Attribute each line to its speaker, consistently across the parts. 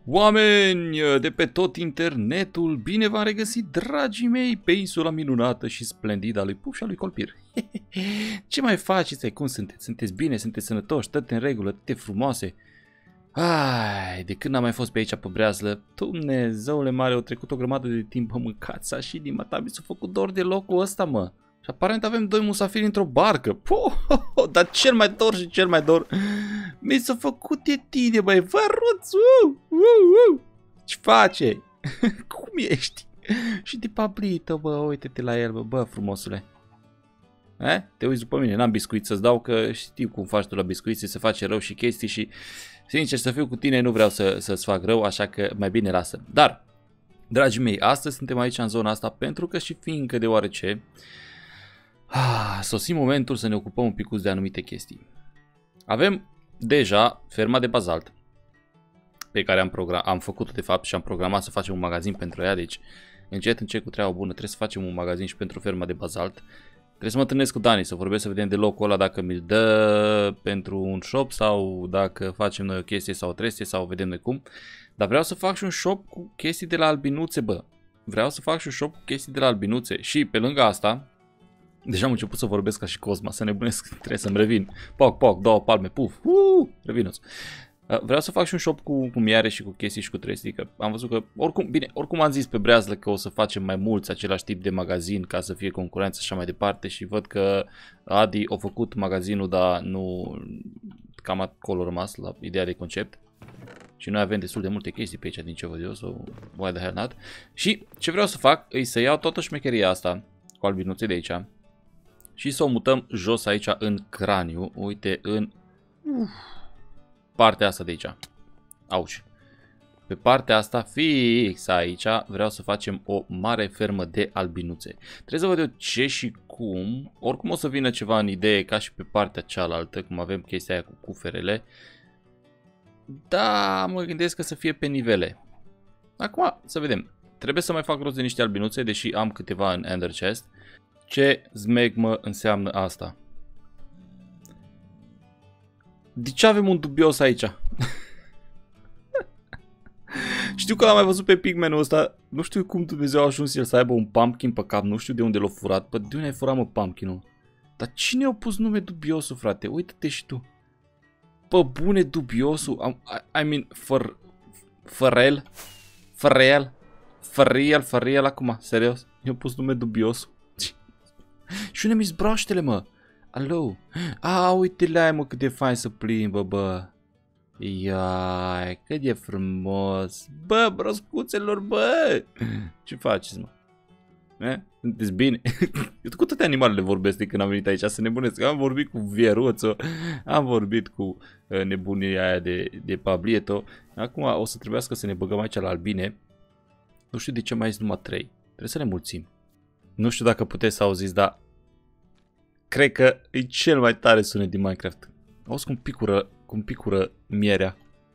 Speaker 1: Oameni de pe tot internetul, bine v-am regăsit, dragii mei, pe insula minunată și splendidă a lui Puf și a lui Colpir. Ce mai faceți? Cum sunteți? Sunteți bine? Sunteți sănătoși? Toate în regulă? Toate frumoase? Ai, de când am mai fost pe aici pe breazlă, Dumnezeule mare, au trecut o grămadă de timp, am mâncat și din mata, mi s-a făcut dor de locul ăsta, mă. Și aparent avem doi musafiri într-o barcă. Dar cel mai dor și cel mai dor mi s-a făcut de tine, băi, văruț, ce face? Cum ești? Și de Pablito, bă, uite-te la el, bă, frumosule. Te uiți după mine, n-am biscuit să-ți dau, că știu cum faci tu la biscuiți, se face rău și chestii și, sincer să fiu cu tine, nu vreau să-ți fac rău, așa că mai bine lasă. Dar, dragii mei, astăzi suntem aici în zona asta pentru că și fiindcă deoarece sosim momentul să ne ocupăm un picuț de anumite chestii. Avem deja ferma de bazalt pe care am făcut-o de fapt și am programat să facem un magazin pentru ea, deci încet cu treaba bună trebuie să facem un magazin și pentru ferma de bazalt. Trebuie să mă întâlnesc cu Dani, să vorbesc, să vedem de locul ăla dacă mi-l dă pentru un shop sau dacă facem noi o chestie sau o trestie sau vedem noi cum. Dar vreau să fac și un shop cu chestii de la albinuțe, bă. Vreau să fac și un shop cu chestii de la albinuțe și pe lângă asta, deja am început să vorbesc ca și Cosma, să nebunesc, trebuie să-mi revin. Poc, două palme, puf, revinuți. Vreau să fac și un shop cu miare și cu chestii și cu trestii, că am văzut că, oricum am zis pe breazlă că o să facem mai mulți același tip de magazin ca să fie concurență și așa mai departe și văd că Adi a făcut magazinul, dar nu, cam acolo rămas la ideea de concept. Și noi avem destul de multe chestii pe aici din ce văd eu, so why the hell not. Și ce vreau să fac e să iau toată șmecheria asta cu albinuței de aici și să o mutăm jos aici în craniu, uite, în partea asta de aici. Auci. Pe partea asta, fix aici, vreau să facem o mare fermă de albinuțe. Trebuie să văd eu ce și cum. Oricum o să vină ceva în idee ca și pe partea cealaltă, cum avem chestia aia cu cuferele. Da, mă gândesc că să fie pe nivele. Acum, să vedem. Trebuie să mai fac rost de niște albinuțe, deși am câteva în Ender Chest. Ce zmegmă înseamnă asta? De ce avem un dubios aici? Știu că l-am mai văzut pe pigmenul ăsta. Nu știu cum Dumnezeu a ajuns el să aibă un pumpkin pe cap. Nu știu de unde l-a furat. Bă, de unde ai furat, mă, pumpkinul? Dar cine a pus nume dubiosul, frate? Uită-te și tu. Bă, bune, dubiosul. I mean, Fărel, acum, serios. I-a pus nume dubiosul. Și unde mi-s broaștele, mă? Alo? Uite-le, mă, cât de fain să plimbă, bă. Iai, cât de frumos. Bă, broscuțelor, bă. Ce faceți, mă? Sunteți bine? Eu cu toate animalele vorbesc de când am venit aici să nebunesc. Am vorbit cu Vieruțo, am vorbit cu nebunia aia de Pablito. Acum o să trebuiască să ne băgăm aici la albine. Nu știu de ce mai sunt numai 3. Trebuie să ne mulțim. Nu știu dacă puteți să auziți, dar cred că e cel mai tare sunet din Minecraft. Auzi cum picură mierea.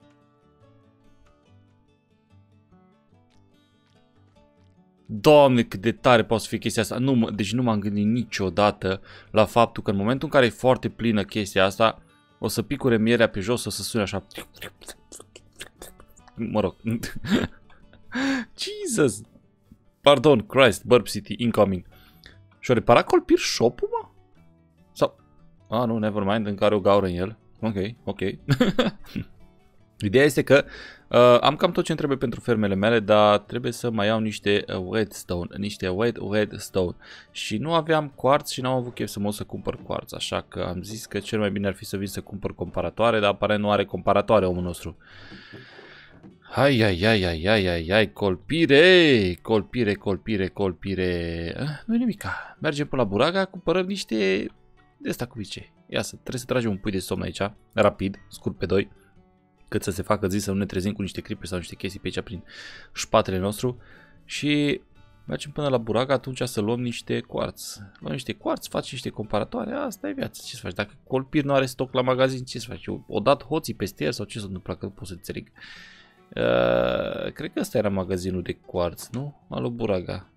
Speaker 1: Doamne, cât de tare poate să fie chestia asta. Deci nu m-am gândit niciodată la faptul că în momentul în care e foarte plină chestia asta, o să picure mierea pe jos, o să sune așa. Mă rog. Jesus. Pardon, Christ, Burp City, incoming. Și-o reparat Colpir shop-ul, mă? Sau... nu, nevermind, încă are o gaură în el. Ok. Ideea este că am cam tot ce-mi trebuie pentru fermele mele, dar trebuie să mai iau niște redstone, redstone. Și nu aveam quartz și n-am avut chef să mă să cumpăr quartz, așa că am zis că cel mai bine ar fi să vin să cumpăr comparatoare, dar aparent nu are comparatoare omul nostru. Hai, colpire. Nu-i nimica. Mergem până la Buraga, cumpărăm niște de asta cu vice. Ia trebuie să tragem un pui de somn aici, rapid, scurt pe 2, cât să se facă zi să nu ne trezim cu niște creeper sau niște chestii pe aici prin spatele nostru. Și mergem până la Buraga atunci să luăm niște quartz. Luăm niște quartz, faci niște comparatoare, asta e viața. Ce să faci? Dacă Colpir nu are stoc la magazin, ce să faci? O dat hoții peste el sau ce s-a întâmplat, că nu pot să înțeleg. Cred că ăsta era magazinul de quartz, nu? Alo, Buraga.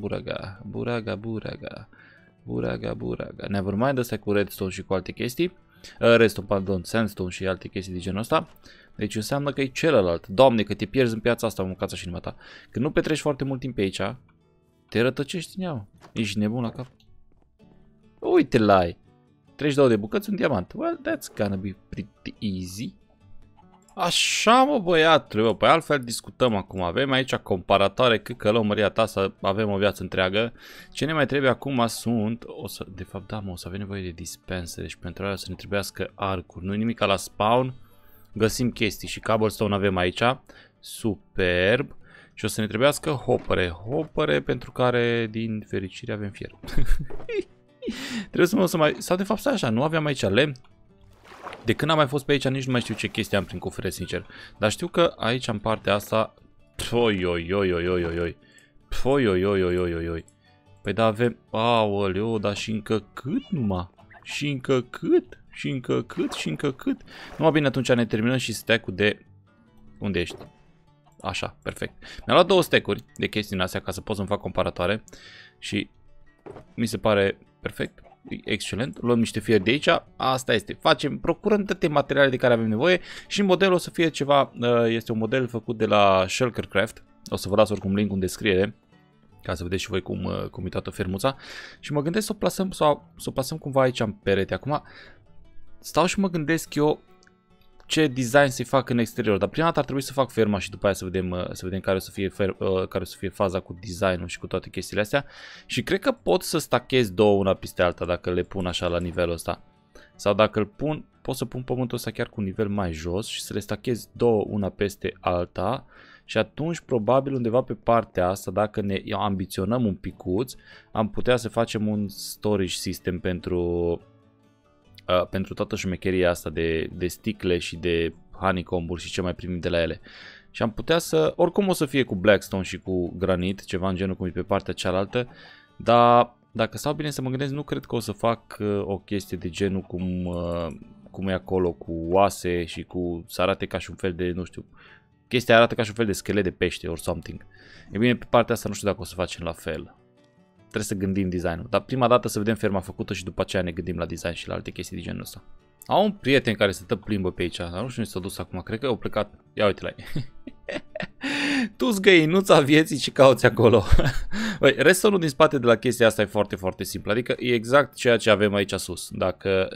Speaker 1: Buraga. Nevermind, ăsta cu redstone și cu alte chestii. Redstone, pardon, sandstone și alte chestii de genul ăsta. Deci înseamnă că e celălalt. Doamne, că te pierzi în piața asta, mâncața și inima ta. Când nu petreci foarte mult timp pe aici, te rătăcești în ea. Ești nebun la cap. Uite la ai. 32 de bucăți, un diamant. Well, that's gonna be pretty easy. Așa, mă, băiatul, păi altfel discutăm acum. Avem aici comparatoare, cât că măria ta să avem o viață întreagă. Ce ne mai trebuie acum sunt, de fapt, da, mă, o să avem nevoie de dispensere și pentru aia o să ne trebuiască arcuri. Nu nimic ca la spawn, găsim chestii și cobblestone avem aici. Superb. Și o să ne trebuiască hopere pentru care, din fericire, avem fier. Trebuie să mai, sau de fapt, stai așa, nu aveam aici lemn. De când am mai fost pe aici, nici nu mai știu ce chestii am prin cofre, sincer. Dar știu că aici, în partea asta... Păi da, avem... Aoleu, dar și încă cât numai? Și încă cât? Și încă cât? Și încă cât? Numai bine, atunci ne terminăm și stack-ul de... Unde ești? Așa, perfect. Mi-am luat 2 stack-uri de chestii din astea ca să pot să-mi fac comparatoare. Și mi se pare perfect. Excelent, luăm niște fieri de aici, asta este, procurăm toate materialele de care avem nevoie și modelul o să fie ceva, este un model făcut de la Shulkercraft, o să vă las oricum link în descriere, ca să vedeți și voi cum e toată fermuța și mă gândesc să o plasăm, să o plasăm cumva aici în perete. Acum stau și mă gândesc eu ce design să-i fac în exterior, dar prima dată ar trebui să fac ferma și după aia să vedem care o să fie faza cu designul și cu toate chestiile astea. Și cred că pot să stachez două una peste alta dacă le pun așa la nivelul ăsta. Sau dacă îl pun, pot să pun pământul ăsta chiar cu un nivel mai jos și să le stachez două una peste alta. Și atunci probabil undeva pe partea asta, dacă ne ambiționăm un picuț, am putea să facem un storage system pentru toată șmecheria asta de sticle și de honeycomb-uri și ce mai primim de la ele. Și am putea să, oricum o să fie cu blackstone și cu granit, ceva în genul cum e pe partea cealaltă, dar dacă stau bine să mă gândesc, nu cred că o să fac o chestie de genul cum e acolo, cu oase și să arate ca și un fel de, nu știu, chestia arată ca și un fel de schelet de pește or something. E bine, pe partea asta nu știu dacă o să facem la fel. Trebuie să gândim designul. Dar prima dată să vedem ferma făcută și după aceea ne gândim la design și la alte chestii de genul ăsta. Am un prieten care se plimbă pe aici, dar nu știu unde s-a dus acum. Cred că au plecat. Ia uite la ei. Tu-ți găinuța vieții ce cauți acolo. Băi, restul din spate de la chestia asta e foarte, foarte simplu. Adică e exact ceea ce avem aici sus. Dacă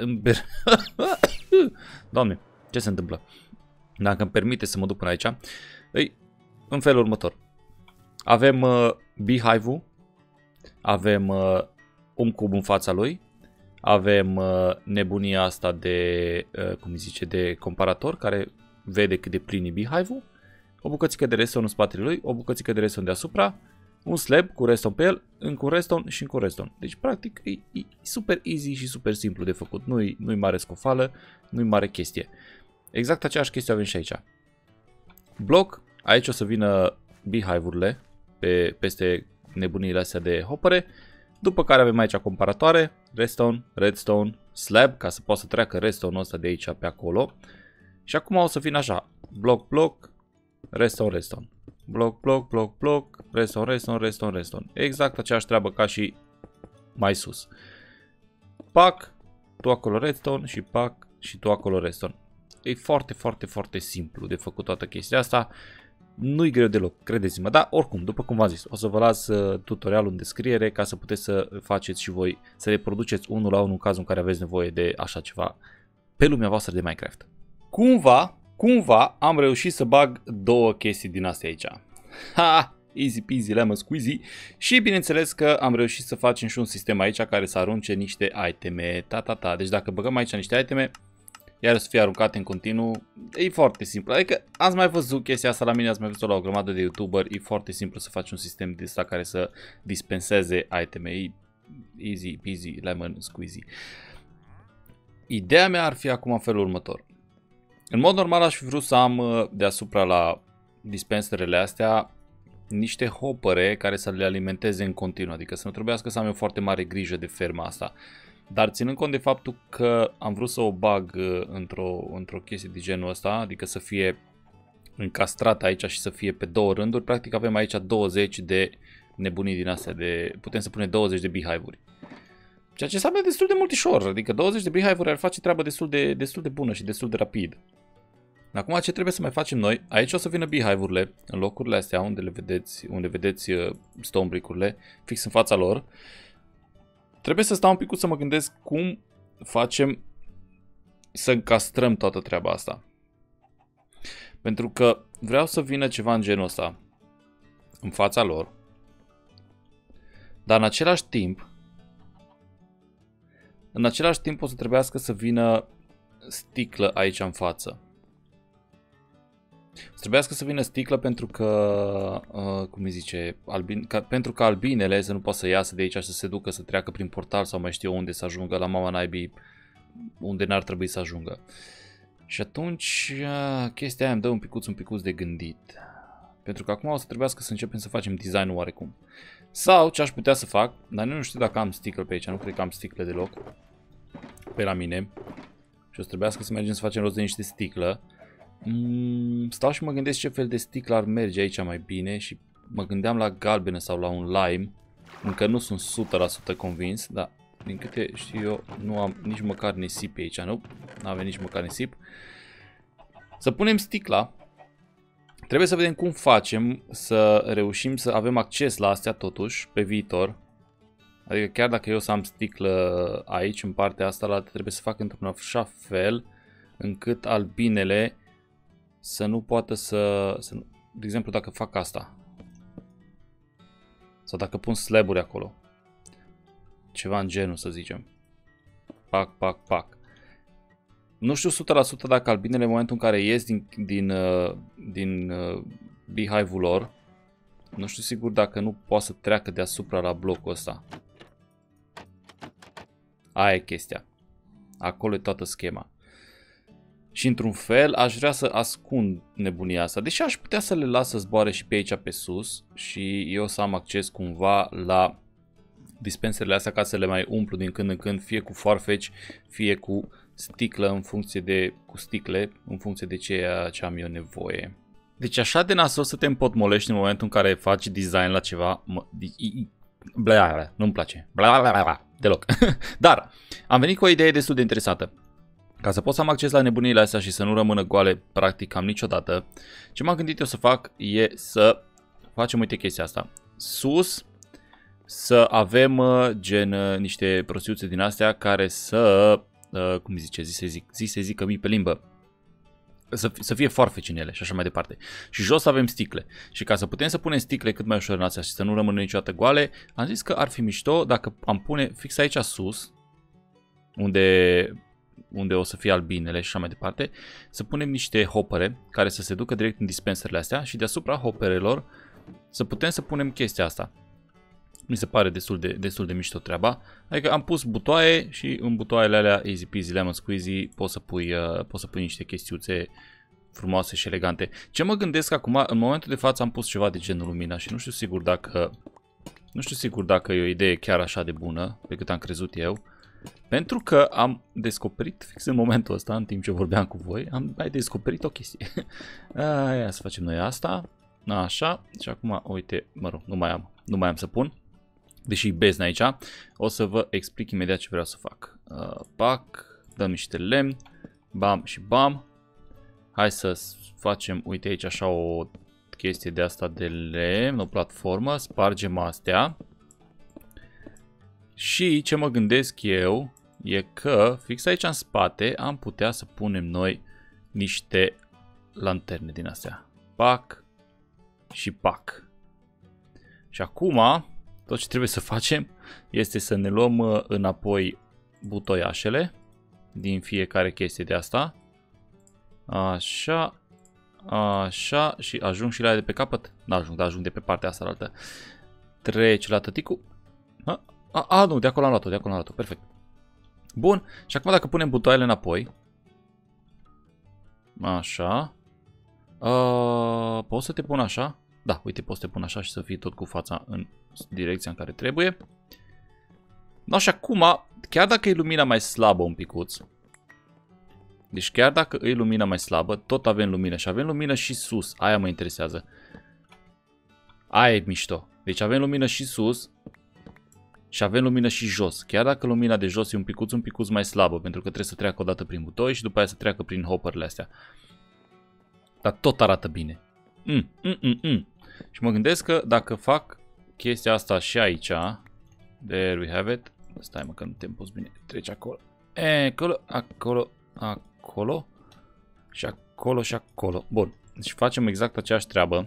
Speaker 1: Doamne, ce se întâmplă? Dacă îmi permite să mă duc până aici, e în felul următor. Avem beehive-ul. Avem un cub în fața lui, avem nebunia asta de, cum zice, de comparator care vede cât de plin e beehive-ul, o bucățică de redstone în spatele lui, o bucățică de redstone deasupra, un slab cu redstone pe el, încă un redstone și încă un redstone. Deci practic e super easy și super simplu de făcut, nu-i mare scofală, nu-i mare chestie. Exact aceeași chestie avem și aici. Bloc, aici o să vină beehive-urile peste nebuniile astea de hopere, după care avem aici comparatoare, redstone, redstone, slab, ca să poată să treacă redstone-ul ăsta de aici pe acolo. Și acum o să vină așa, bloc, bloc, redstone, redstone, bloc, bloc, bloc, bloc, redstone, redstone, redstone, redstone. Exact aceeași treabă ca și mai sus. Pac, tu acolo redstone și pac și tu acolo redstone. E foarte, foarte, foarte simplu de făcut toată chestia asta. Nu-i greu deloc, credeți-mă, dar oricum, după cum v-am zis, o să vă las tutorialul în descriere ca să puteți să faceți și voi, să reproduceți unul la unul în cazul în care aveți nevoie de așa ceva pe lumea voastră de Minecraft. Cumva am reușit să bag două chestii din astea aici. Ha! Easy peasy lemon squeezy. Și bineînțeles că am reușit să facem și un sistem aici care să arunce niște iteme. Deci dacă băgăm aici niște iteme, iar să fie aruncate în continuu, e foarte simplu. Adică ați mai văzut chestia asta la mine, ați mai văzut la o grămadă de youtuberi, e foarte simplu să faci un sistem de ăsta care să dispenseze iteme. E easy peasy lemon squeezy. Ideea mea ar fi acum în felul următor. În mod normal aș fi vrut să am deasupra la dispenserele astea niște hopere care să le alimenteze în continuu, adică să nu trebuiască să am eu foarte mare grijă de ferma asta. Dar ținând cont de faptul că am vrut să o bag într-o chestie de genul ăsta, adică să fie încastrat aici și să fie pe două rânduri, practic avem aici 20 de nebunii din astea, putem să punem 20 de beehive-uri. Ceea ce înseamnă destul de mult ușor. Adică 20 de beehive-uri ar face treaba destul de bună și destul de rapid. Acum ce trebuie să mai facem noi? Aici o să vină beehive-urile în locurile astea unde vedeți stone brick-urile fix în fața lor. Trebuie să stau un pic să mă gândesc cum facem să încastrăm toată treaba asta. Pentru că vreau să vină ceva în genul ăsta în fața lor. Dar în același timp o să trebuiască să vină sticlă aici în față. O să trebuiască să vină sticlă pentru că, cum îi zice, pentru că albinele să nu poată să iasă de aici și să se ducă să treacă prin portal sau mai știu eu unde să ajungă la mama naibii unde n-ar trebui să ajungă. Și atunci chestia aia îmi dă un picuț de gândit. Pentru că acum o să trebuiască să începem să facem design-ul oarecum. Sau ce aș putea să fac, dar nu știu dacă am sticle pe aici, nu cred că am sticle deloc pe la mine. Și o să trebuiască să mergem să facem rost de niște sticlă. Stau și mă gândesc ce fel de sticlă ar merge aici mai bine și mă gândeam la galbenă sau la un lime. Încă nu sunt 100% convins, dar din câte știu eu nu am nici măcar nisip pe aici, nu? Nu avem nici măcar nisip. Să punem sticla. Trebuie să vedem cum facem să reușim să avem acces la astea totuși pe viitor. Adică chiar dacă eu să am sticlă aici în partea asta, trebuie să fac într-un așa fel încât albinele să nu poată să... De exemplu, dacă fac asta. Sau dacă pun slaburi acolo. Ceva în genul, să zicem. Pac, pac, pac. Nu știu 100% dacă albinele în momentul în care ies din beehive-ul lor, nu știu sigur dacă nu poate să treacă deasupra la blocul ăsta. Aia e chestia. Acolo e toată schema. Și într-un fel aș vrea să ascund nebunia asta. Deși aș putea să le las să zboare și pe aici pe sus și eu să am acces cumva la dispenserele astea ca să le mai umplu din când în când, fie cu farfetch, fie cu sticlă în funcție de, cu sticle, în funcție de ceea ce am eu nevoie. Deci așa de nasol să te împotmolești în momentul în care faci design la ceva, nu-mi place, deloc. Dar am venit cu o idee destul de interesată. Ca să pot să am acces la nebuniile astea și să nu rămână goale practic cam niciodată, ce m-am gândit eu să fac e să facem, uite chestia asta. Sus să avem gen niște prostiuțe din astea care să, cum zice, zi se zică mii pe limbă, să fie farfeci în ele și așa mai departe. Și jos avem sticle. Și ca să putem să punem sticle cât mai ușor în astea și să nu rămână niciodată goale, am zis că ar fi mișto dacă am pune fix aici sus, unde o să fie albinele și așa mai departe, să punem niște hopere care să se ducă direct în dispenserele astea și deasupra hopperelor să putem să punem chestia asta. Mi se pare destul de mișto treaba. Adică am pus butoaie și în butoaiele alea easy peasy lemon squeezy poți să pui niște chestiuțe frumoase și elegante. Ce mă gândesc acum, în momentul de față am pus ceva de genul lumina și nu știu sigur dacă e o idee chiar așa de bună pe cât am crezut eu. Pentru că am descoperit fix în momentul ăsta, în timp ce vorbeam cu voi, am mai descoperit o chestie. Ia să facem noi asta. Așa. Și acum, uite, mă rog, nu mai am să pun. Deși e bezna aici, o să vă explic imediat ce vreau să fac. Pac, dăm niște lemn, bam și bam. Hai să facem, uite aici așa o chestie de asta de lemn, o platformă, spargem astea. Și ce mă gândesc eu e că fix aici în spate am putea să punem noi niște lanterne din astea. Pac și pac. Și acum tot ce trebuie să facem este să ne luăm înapoi butoiașele din fiecare chestie de asta. Așa, așa și ajung și la de pe capăt. Nu ajung, dar ajung de pe partea asta altă. Trece la tăticul. Nu, de acolo am luat-o, perfect. Bun, și acum dacă punem butoaiele înapoi. Așa. Pot să te pun așa? Da, uite, pot să te pun așa și să fii tot cu fața în direcția în care trebuie. No, și acum, chiar dacă e lumina mai slabă un picuț, deci chiar dacă e lumina mai slabă, tot avem lumină și avem lumină și sus, aia mă interesează. Aia e mișto. Deci avem lumină și sus Și avem lumină și jos. Chiar dacă lumina de jos e un picuț mai slabă, pentru că trebuie să treacă o dată prin butoi și după aia să treacă prin hopperele astea. Dar tot arată bine. Și mă gândesc că dacă fac chestia asta și aici, there we have it. Stai mă că nu te-am pus bine. Treci acolo. Acolo, acolo, acolo. Și acolo și acolo. Bun. Deci facem exact aceeași treabă.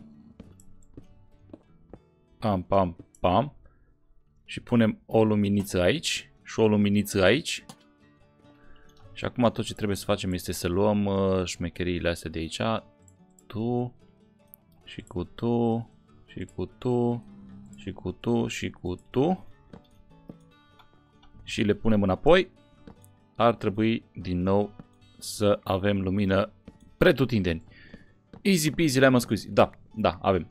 Speaker 1: Pam, pam, pam. Și punem o luminiță aici și o luminiță aici. Și acum tot ce trebuie să facem este să luăm șmecheriile astea de aici. Tu și cu tu și cu tu și cu tu și cu tu. Și le punem înapoi. Ar trebui din nou să avem lumină pretutindeni. Easy peasy lemon squeezy. Da, da, avem.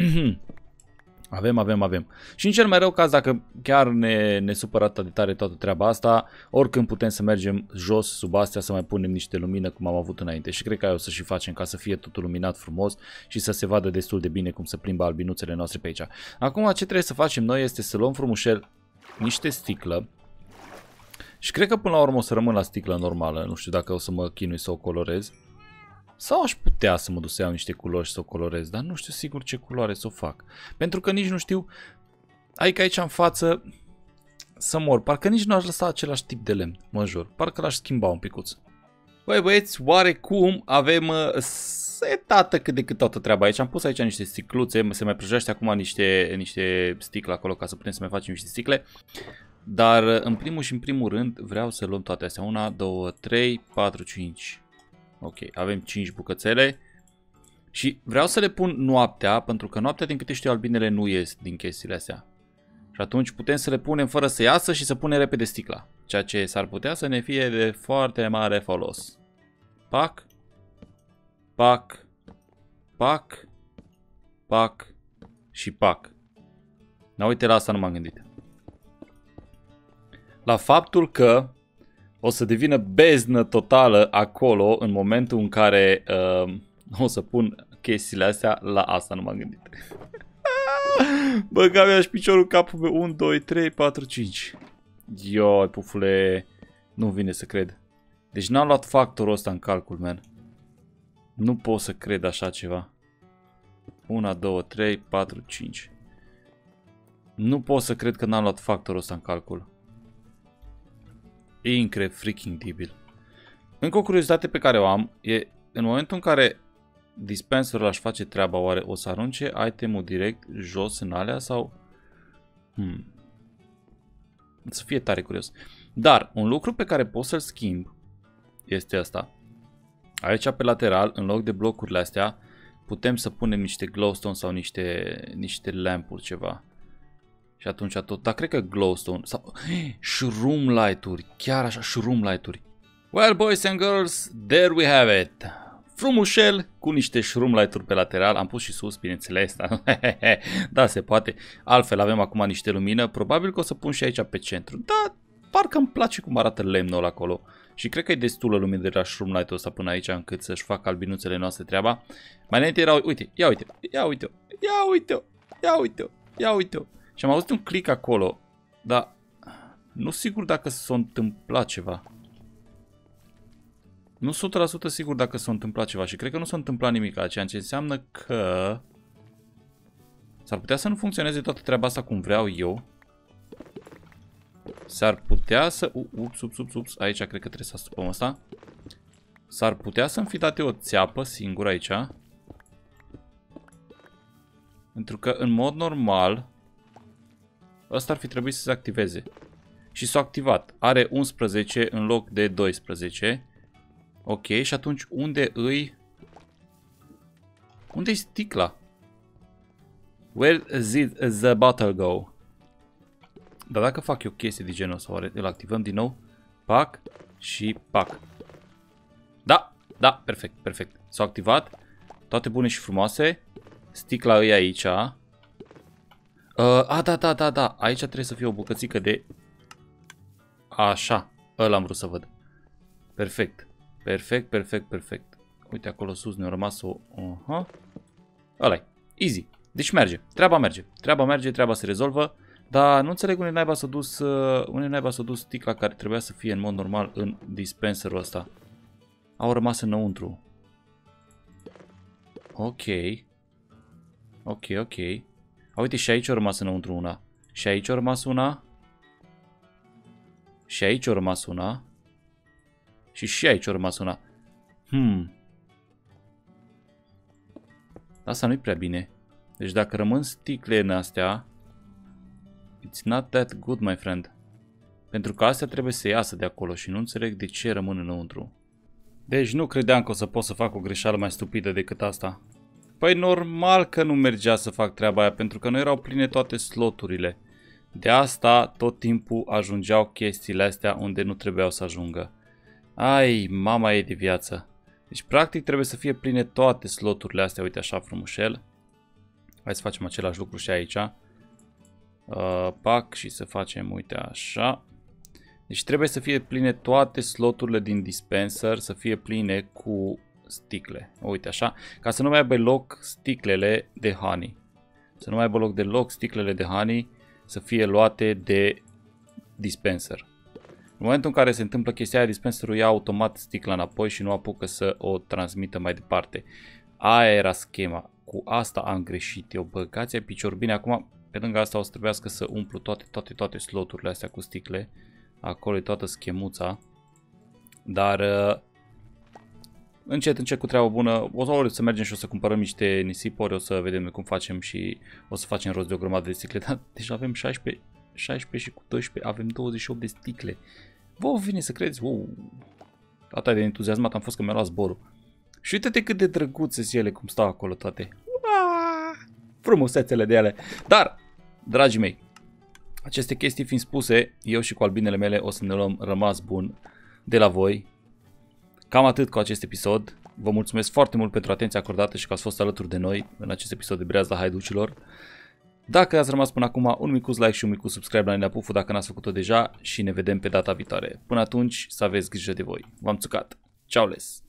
Speaker 1: Avem. Și în cel mai rău caz, dacă chiar ne supără atât de tare toată treaba asta, oricând putem să mergem jos sub astea să mai punem niște lumină cum am avut înainte. Și cred că aia o să și facem ca să fie totul luminat frumos și să se vadă destul de bine cum se plimbă albinuțele noastre pe aici. Acum ce trebuie să facem noi este să luăm frumușel niște sticlă. Și cred că până la urmă o să rămân la sticlă normală. Nu știu dacă o să mă chinui să o colorez. Sau aș putea să mă duc să iau niște culori și să o colorez, dar nu știu sigur ce culoare să o fac. Pentru că nici nu știu, adică aici în față să mor, parcă nici nu aș lăsa același tip de lemn, mă jur, parcă l-aș schimba un picuț. Băi băieți, oarecum avem setată cât de cât toată treaba aici, am pus aici niște sticluțe, se mai prăjește acum niște sticle acolo ca să putem să mai facem niște sticle. Dar în primul și în primul rând vreau să luăm toate astea, 1, 2, 3, 4, 5... Ok, avem 5 bucățele și vreau să le pun noaptea, pentru că noaptea, din câte știu, albinele nu ies din chestiile astea. Și atunci putem să le punem fără să iasă și să punem repede sticla, ceea ce s-ar putea să ne fie de foarte mare folos. Pac, pac, pac, pac și pac. Na, uite, la asta nu m-am gândit. La faptul că o să devină beznă totală acolo în momentul în care o să pun chestiile astea, la asta nu m-am gândit. Băga mea și piciorul capul pe 1, 2, 3, 4, 5. Ioi, pufule, nu vine să cred. Deci n-am luat factorul ăsta în calcul, man. Nu pot să cred așa ceva. 1, 2, 3, 4, 5. Nu pot să cred că n-am luat factorul ăsta în calcul. Incredibil. Încă o curiozitate pe care o am e în momentul în care dispenserul aș face treaba, oare o să arunce itemul direct jos în alea sau... Să fie tare curios. Dar un lucru pe care pot să-l schimb este asta. Aici pe lateral, în loc de blocurile astea, putem să punem niște glowstone sau niște lampuri ceva. Și atunci tot, dar cred că glowstone sau shroom light-uri, chiar așa shroom light-uri. Well, boys and girls, there we have it. Frumușel cu niște shroom light-uri pe lateral, am pus și sus, bineînțeles, da, se poate. Altfel avem acum niște lumină, probabil că o să pun și aici pe centru, dar parcă îmi place cum arată lemnul acolo. Și cred că e destulă lumină de la shroom light-ul ăsta până aici încât să-și facă albinuțele noastre treaba. Mai înainte erau, uite, ia uite-o. Și am auzit un click acolo, dar nu sigur dacă s-a întâmplat ceva. Nu 100% sigur dacă s-a întâmplat ceva și cred că nu s-a întâmplat nimic, ceea ce înseamnă că s-ar putea să nu funcționeze toată treaba asta cum vreau eu. S-ar putea să... Ups, aici cred că trebuie să astupăm asta. S-ar putea să-mi fi dat eu o țeapă singură aici. Pentru că în mod normal ăsta ar fi trebuit să se activeze. Și s-a activat. Are 11 în loc de 12. Ok, și atunci unde-i sticla? Where did the bottle go? Dar dacă fac eu chestii de genul ăsta, oare îl activăm din nou? Pac și pac. Da, perfect. S-a activat. Toate bune și frumoase. Sticla e aici. Da. Aici trebuie să fie o bucățică de... Așa. Ăla am vrut să văd. Perfect. Uite, acolo sus ne-a rămas o... Ăla-i. Easy. Deci merge. Treaba merge. Treaba se rezolvă. Dar nu înțeleg unde naiba s-a dus sticla care trebuia să fie în mod normal în dispenserul ăsta. Au rămas înăuntru. Ok. Ok. Uite, și aici a rămas înăuntru una. Și aici a rămas una. Și aici a rămas una. Și aici a rămas una. Asta nu-i prea bine. Deci dacă rămân sticle în astea, it's not that good, my friend. Pentru că astea trebuie să iasă de acolo și nu înțeleg de ce rămân înăuntru. Deci nu credeam că o să pot să fac o greșeală mai stupidă decât asta. Păi normal că nu mergea să fac treaba aia, pentru că nu erau pline toate sloturile. De asta tot timpul ajungeau chestiile astea unde nu trebuiau să ajungă. Ai, mama ei de viață. Deci practic trebuie să fie pline toate sloturile astea, uite așa frumușel. Hai să facem același lucru și aici. Pac și să facem, uite așa. Deci trebuie să fie pline toate sloturile din dispenser, să fie pline cu sticle. Uite așa, ca să nu mai aibă loc sticlele de honey. Să nu mai aibă loc deloc sticlele de honey să fie luate de dispenser. În momentul în care se întâmplă chestia aia, dispenserul ia automat sticla înapoi și nu apucă să o transmită mai departe. Aia era schema. Cu asta am greșit eu. Băgați-ai picior. Bine, acum pe lângă asta o să trebuiască să umplu toate sloturile astea cu sticle. Acolo e toată schemuța. Dar încet cu treabă bună. O să mergem și o să cumpărăm niște nisipuri. O să vedem cum facem și o să facem rost de o grămadă de sticle. Dar deja avem 16 și cu 12 avem 28 de sticle. Vă vine să credeți? Wow. Atât de entuziasmat am fost că mi-a luat zborul. Și uite-te cât de drăguțe sunt ele, cum stau acolo toate. Frumusețele de ele. Dar, dragii mei, aceste chestii fiind spuse, eu și cu albinele mele o să ne luăm rămas bun de la voi. Cam atât cu acest episod. Vă mulțumesc foarte mult pentru atenția acordată și că ați fost alături de noi în acest episod de Breazda Haiducilor. Dacă ați rămas până acum, un micuț like și un micuț subscribe la Nenea Pufu dacă n-ați făcut-o deja și ne vedem pe data viitoare. Până atunci, să aveți grijă de voi. V-am țucat. Ciao les!